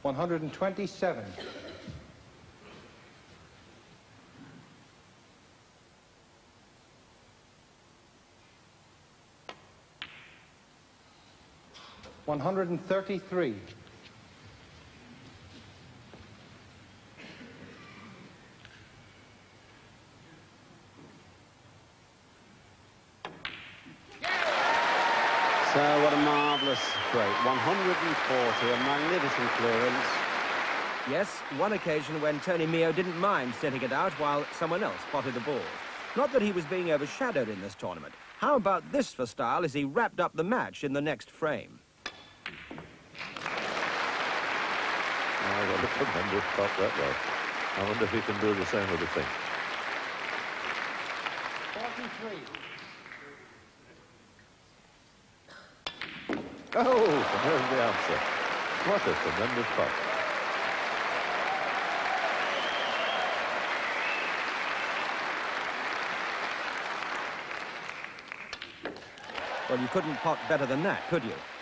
127. $133. So what a marvellous break. 140, a magnificent clearance. Yes, one occasion when Tony Meo didn't mind setting it out while someone else spotted the ball. Not that he was being overshadowed in this tournament. How about this for style as he wrapped up the match in the next frame? Oh, what a tremendous shot that was. I wonder if he can do the same with the thing. 43. Oh, and there's the answer. What a tremendous shot. Well, you couldn't pot better than that, could you?